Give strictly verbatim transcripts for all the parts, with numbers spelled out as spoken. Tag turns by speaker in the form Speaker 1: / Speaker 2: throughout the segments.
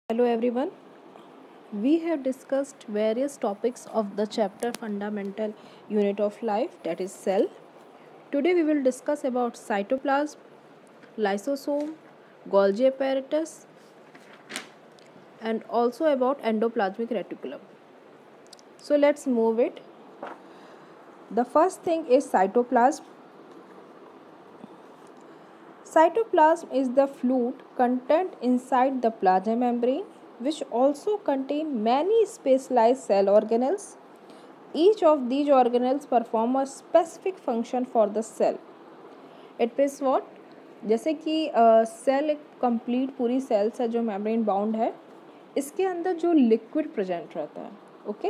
Speaker 1: Hello everyone. We have discussed various topics of the chapter fundamental unit of life, that is cell. Today we will discuss about cytoplasm, lysosome, Golgi apparatus and also about endoplasmic reticulum. So let's move it. The first thing is cytoplasm. Cytoplasm is the fluid content inside the plasma membrane which also contain many specialized cell organelles. Each of these organelles perform a specific function for the cell. It means what? जैसे कि cell एक complete पूरी sales है जो membrane bound है, इसके अंदर जो लिक्विड प्रेजेंट रहता है. ओके,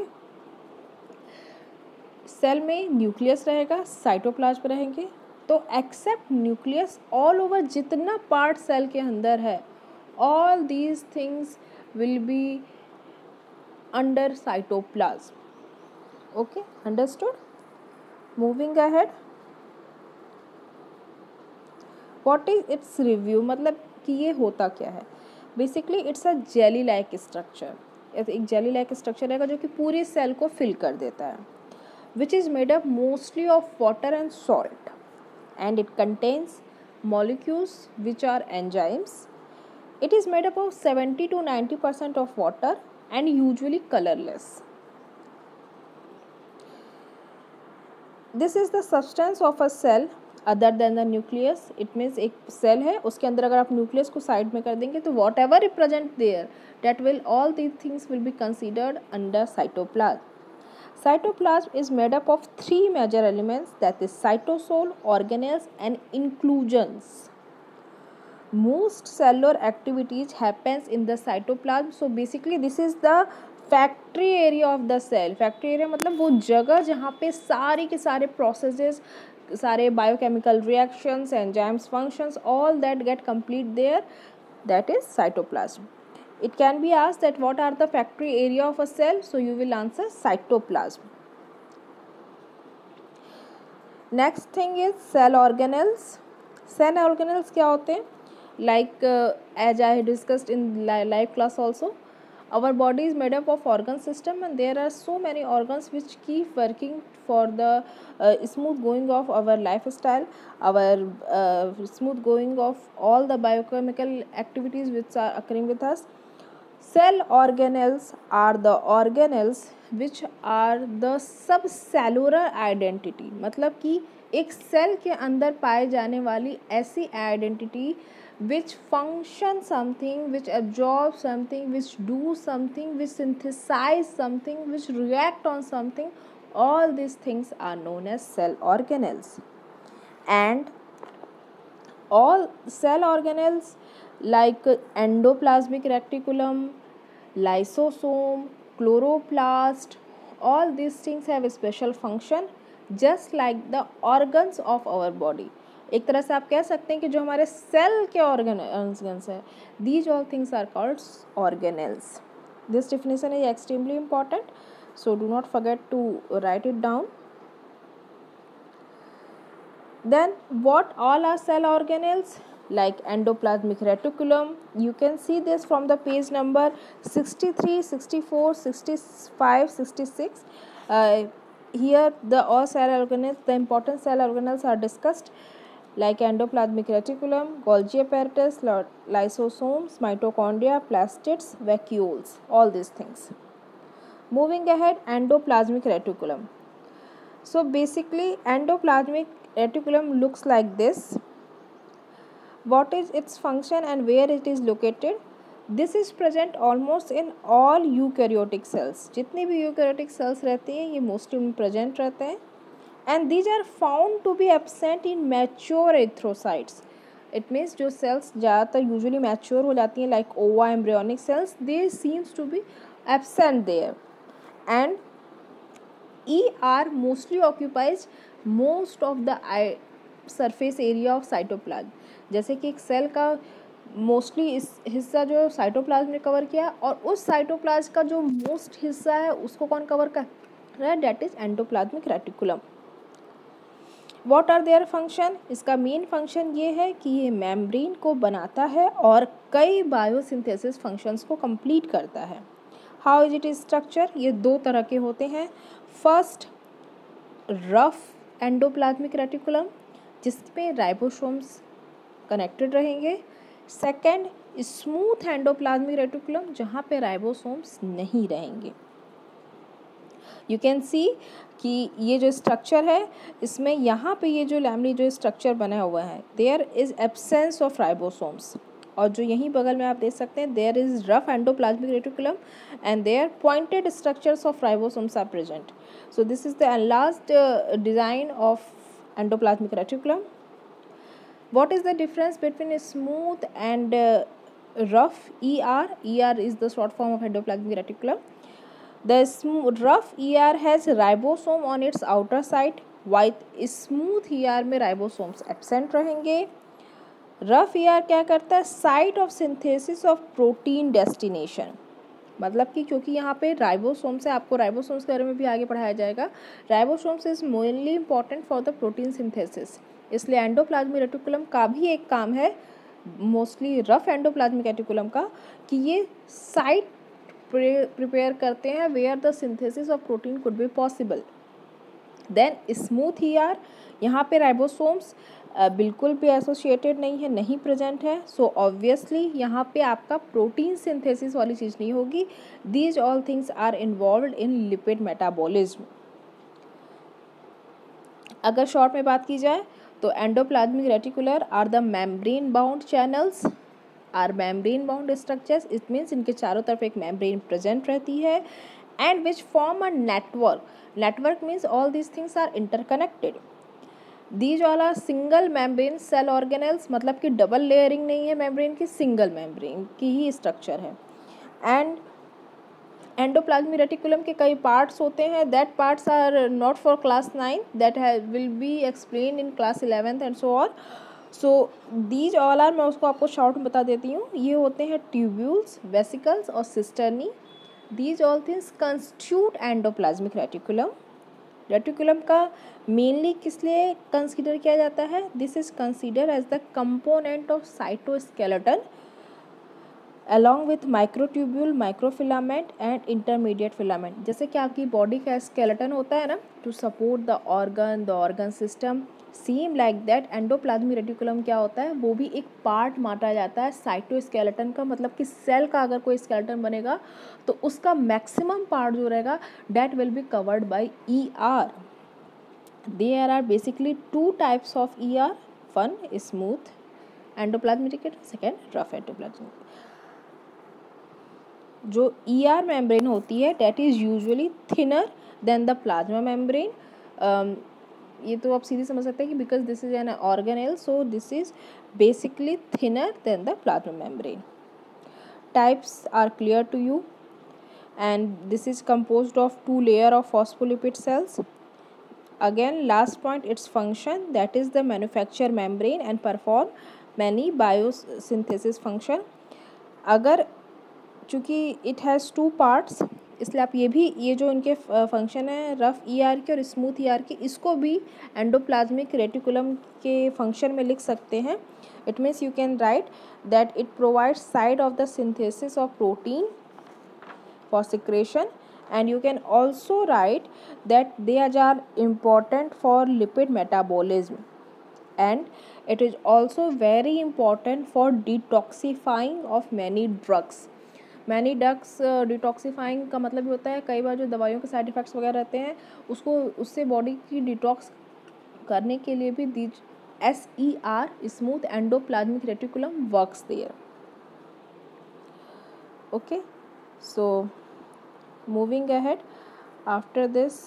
Speaker 1: सेल में न्यूक्लियस रहेगा, साइटोप्लाज्म रहेंगे. तो एक्सेप्ट न्यूक्लियस ऑल ओवर जितना पार्ट सेल के अंदर है, all these things will be under cytoplasm. Okay, understood. Moving ahead, what is its review, मतलब कि ये होता क्या है. Basically it's a jelly like structure. एक जेली लाइक स्ट्रक्चर रहेगा जो कि पूरी सेल को फिल कर देता है, which is made up mostly of water and salt and it contains molecules which are enzymes. It is made up of seventy to ninety percent of water and usually colorless. This is the substance of a cell other than the nucleus. It means एक cell है, उसके अंदर अगर आप nucleus को side में कर देंगे तो whatever represent there, that will all these things will be considered under cytoplasm. Cytoplasm is made up of three major elements, that is cytosol, organelles and inclusions. Most cellular activities happens in the cytoplasm. So basically this is the factory area of the cell. Factory area मतलब वो जगह जहाँ पे सारे के सारे processes, सारे biochemical reactions, enzymes, functions, all that get complete there, that is cytoplasm. It can be asked that what are the factory area of a cell, so you will answer cytoplasm. Next thing is cell organelles. Cell organelles क्या होते हैं? Like uh, as I discussed in live class also, our body is made up of organ system and there are so many organs which keep working for the uh, smooth going of our lifestyle, our uh, smooth going of all the biochemical activities which are occurring with us. Cell organelles are the organelles which are the subcellular identity. मतलब कि एक cell के अंदर पाए जाने वाली ऐसी identity which function something, which absorb something, which do something, which synthesize something, which react on something, all these things are known as cell organelles. And all cell organelles like endoplasmic reticulum, lysosome, chloroplast, all these things have a special function just like the organs of our body. एक तरह से आप कह सकते हैं कि जो हमारे सेल के organs है, these all things are called organelles. This definition is extremely important, so do not forget to write it down. Then what all are cell organelles? Like endoplasmic reticulum, you can see this from the page number sixty-three, sixty-four, sixty-five, sixty-six. Uh, here the all cell organelles, the important cell organelles are discussed, like endoplasmic reticulum, Golgi apparatus, lysosomes, mitochondria, plastids, vacuoles, all these things. Moving ahead, endoplasmic reticulum. So basically endoplasmic reticulum looks like this. What is its function and where it is located? This is present almost in all eukaryotic cells. जितनी भी eukaryotic cells रहती हैं ये mostly उनमें present रहते हैं. And these are found to be absent in mature erythrocytes. It means जो cells ज़्यादातर usually mature हो जाती हैं like ova embryonic cells, they seems to be absent there. And E R mostly occupies most of the surface area of cytoplasm. जैसे कि एक cell का mostly इस हिस्सा जो साइटोप्लाज्म ने कवर किया और उस साइटोप्लाज्म का जो मोस्ट हिस्सा है उसको कौन कवर कर रहा है, that is endoplasmic reticulum. What are their function, इसका मेन फंक्शन ये है कि ये मेम्ब्रेन को बनाता है और कई बायोसिंथेसिस फंक्शंस को कंप्लीट करता है। हाउ इज इट स्ट्रक्चर, ये दो तरह के होते हैं। फर्स्ट रफ एंडोप्लाज्मिक रेटिकुलम जिसमें राइबोसोम्स कनेक्टेड रहेंगे। सेकेंड स्मूथ एंडोप्लाज्मिक रेटिकुलम जहाँ पे राइबोसोम्स नहीं रहेंगे। यू कैन सी कि ये जो स्ट्रक्चर है इसमें यहाँ पे ये जो लैमिनी जो स्ट्रक्चर बना हुआ है there is absence of ribosomes, और जो यहीं बगल में आप देख सकते हैं there is rough endoplasmic reticulum and there pointed structures of ribosomes are present. So this is the enlarged design of endoplasmic reticulum. What is the difference between a smooth and uh, rough E R? E R is the short form of endoplasmic reticulum. The smooth rough E R has ribosome on its outer side, while smooth E R में ribosomes absent रहेंगे। rough E R क्या करता है, site of synthesis of protein destination, मतलब कि क्योंकि यहाँ पे राइबोसोम से, आपको राइबोसोम्स के बारे में भी आगे पढ़ाया जाएगा, ribosomes is mainly important for the protein synthesis, इसलिए एंडोप्लाज्मिक रेटिकुलम का भी एक काम है, मोस्टली रफ एंडोप्लाज्मिक रेटिकुलम का, कि ये साइट प्रिपेयर करते हैं where the synthesis of protein could be possible. Then smooth E R, यहाँ पे राइबोसोम्स बिल्कुल भी एसोसिएटेड नहीं है, नहीं प्रेजेंट है, सो ऑब्वियसली यहाँ पे आपका प्रोटीन सिंथेसिस वाली चीज़ नहीं होगी। These all things are involved in lipid metabolism. अगर शॉर्ट में बात की जाए तो endoplasmic reticular are the membrane bound channels, are membrane bound structures, it means इनके चारों तरफ एक मेम्ब्रेन प्रेजेंट रहती है, and which form a network. Network means all these things are interconnected. These all are single membrane cell organelles, मतलब कि double layering नहीं है मेम्ब्रेन की, सिंगल मेम्ब्रेन की ही स्ट्रक्चर है। एंड एंडोप्लाज्मिक रेटिकुलम के कई पार्ट्स होते हैं, that parts are not for class nine, that will be explain in class eleventh and so on. So these all are, मैं उसको आपको शॉर्ट में बता देती हूँ, ये होते हैं ट्यूब्यूल्स, वेसिकल्स और cisternae. These all things constitute endoplasmic reticulum. Reticulum का मेनली किस लिए कंसीडर किया जाता है, this is consider as the component of cytoskeleton along with microtubule, microfilament and intermediate filament। जैसे कि आपकी बॉडी का स्केलेटन होता है ना, to support the organ, the organ system, same like that endoplasmic reticulum क्या होता है, वो भी एक पार्ट माना जाता है साइटोस्केलेटन का, मतलब कि सेल का अगर कोई स्केलेटन बनेगा तो उसका मैक्सिमम पार्ट जो रहेगा that will be covered by E R. There are basically two types of E R, one smooth endoplasmic reticulum, second rough endoplasmic. जो ई आर मेम्ब्रेन होती है that is usually thinner than the plasma membrane. ये तो आप सीधे समझ सकते हैं कि because this is an organelle, so this is basically thinner than the plasma membrane. Types are clear to you and this is composed of two layer of phospholipid cells. Again last point, its function, that is the manufacture membrane and perform many biosynthesis function। अगर चूँकि it has two parts, इसलिए आप ये भी, ये जो इनके function है रफ ई आर के और स्मूथ ई आर के, इसको भी एंडोप्लाज्मिक रेटिकुलम के फंक्शन में लिख सकते हैं। It means you can write that it provides side of the synthesis of protein for secretion, and you can also write that they are important for lipid metabolism, and it is also very important for detoxifying of many drugs। Many drugs detoxifying का मतलब ये होता है कई बार जो दवाइयों के side effects वगैरह रहते हैं उसको, उससे बॉडी की डिटॉक्स करने के लिए भी the S E R smooth endoplasmic reticulum works there. Okay, so moving ahead, after this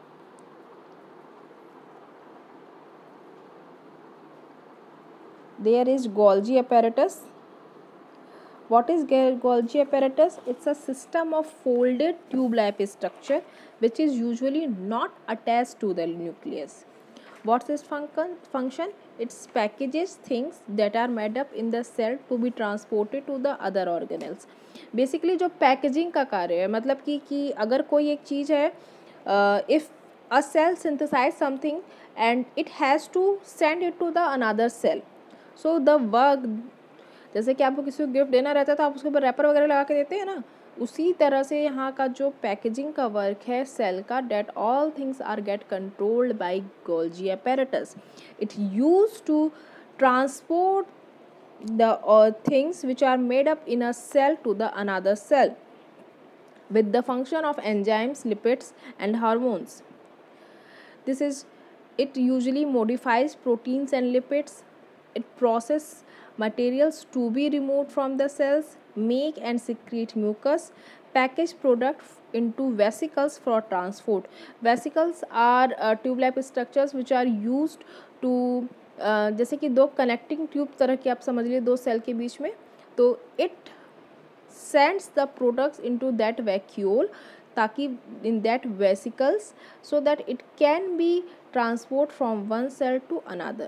Speaker 1: there is Golgi apparatus। What is Golgi apparatus? It's a system of folded tube-like structure which is usually not attached to the nucleus। What's its function? Function? It packages things that are made up in the cell to be transported to the other organelles। Basically जो packaging का कार्य है, मतलब कि कि अगर कोई एक चीज़ है, if a cell synthesize something and it has to send it to the another cell. So the work, जैसे कि आपको किसी को गिफ्ट देना रहता है तो आप उसके ऊपर रैपर वगैरह लगा के देते हैं ना, उसी तरह से यहाँ का जो पैकेजिंग का वर्क है सेल का, that all things are get controlled by Golgi apparatus. It used to transport the uh, things which are made up in a cell to the another cell with the function of enzymes, lipids and hormones. This is, it usually modifies proteins and lipids. It processes materials to be removed from the cells, make and secrete mucus, package product into vesicles for transport. Vesicles are uh, tube-like structures which are used to uh, जैसे कि दो connecting tube तरह की आप समझ लीजिए दो cell के बीच में, तो it sends the products into that vacuole ताकि in that vesicles so that it can be transport from one cell to another.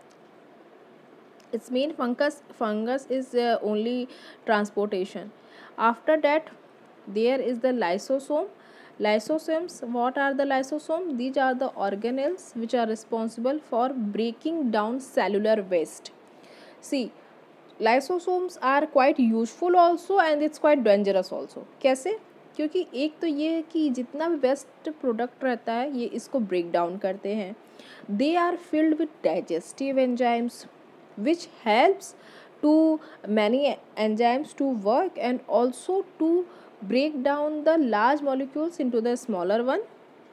Speaker 1: Its main fungus fungus is uh, only transportation. After that there is the lysosome. Lysosomes, what are the lysosomes? These are the organelles which are responsible for breaking down cellular waste. See, lysosomes are quite useful also and it's quite dangerous also. कैसे? क्योंकि एक तो ये है कि जितना भी waste product रहता है ये इसको ब्रेक डाउन करते हैं. They are filled with digestive enzymes which helps to many enzymes to work and also to break down the large molecules into the smaller one.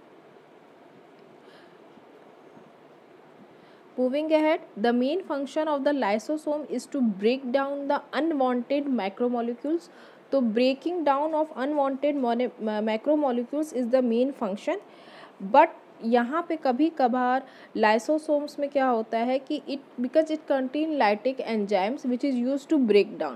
Speaker 1: Moving ahead, the main function of the lysosome is to break down the unwanted macromolecules. तो breaking down of unwanted macromolecules is the main function. But यहाँ पे कभी कभार lysosomes में क्या होता है कि it because it contain lytic enzymes which is used to break down.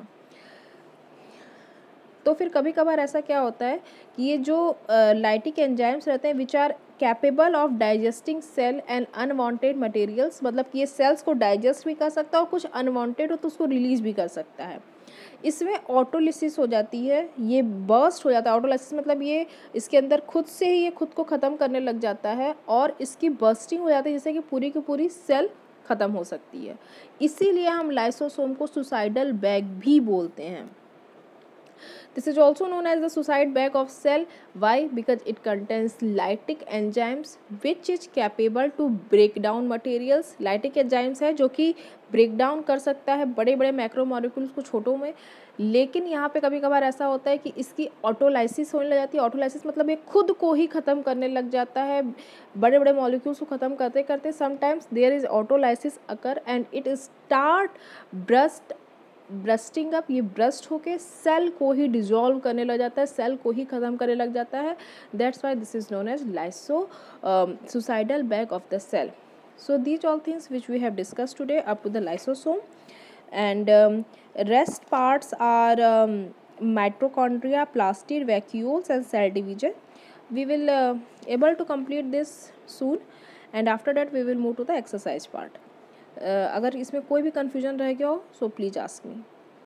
Speaker 1: तो फिर कभी कभार ऐसा क्या होता है कि ये जो लाइटिक एंजाइम्स रहते हैं which are capable of digesting cell and unwanted materials, मतलब कि ये सेल्स को डाइजेस्ट भी कर सकता है और कुछ अनवांटेड हो तो उसको रिलीज भी कर सकता है. इसमें ऑटोलिसिस हो जाती है, ये बर्स्ट हो जाता है. ऑटोलिसिस मतलब ये इसके अंदर खुद से ही ये खुद को ख़त्म करने लग जाता है और इसकी बर्स्टिंग हो जाती है जिससे कि पूरी की पूरी सेल ख़त्म हो सकती है. इसीलिए हम लाइसोसोम को सुसाइडल बैग भी बोलते हैं. This is also known as the suicide bag of cell. Why? Because it contains lytic enzymes which is capable to break down materials. Lytic enzymes है जो कि break down कर सकता है बड़े बड़े मैक्रोमोलिक्यूल्स को छोटों में. लेकिन यहाँ पे कभी कभार ऐसा होता है कि इसकी ऑटोलाइसिस होने लग जाती है. ऑटोलाइसिस मतलब ये खुद को ही ख़त्म करने लग जाता है बड़े बड़े मॉलिक्यूल्स को ख़त्म करते करते. Sometimes there is autolysis occur and it start burst bursting up. ये ब्रस्ट होके सेल को ही डिजॉल्व करने लग जाता है, सेल को ही ख़त्म करने लग जाता है. That's why this is known as lyso suicidal bag of the cell. So these all things which we have discuss today up to the lysosome and rest parts are mitochondria, plastid, vacuoles and cell division. We will uh, able to complete this soon and after that we will move to the exercise part. Uh, अगर इसमें कोई भी confusion रह गया हो so please ask me.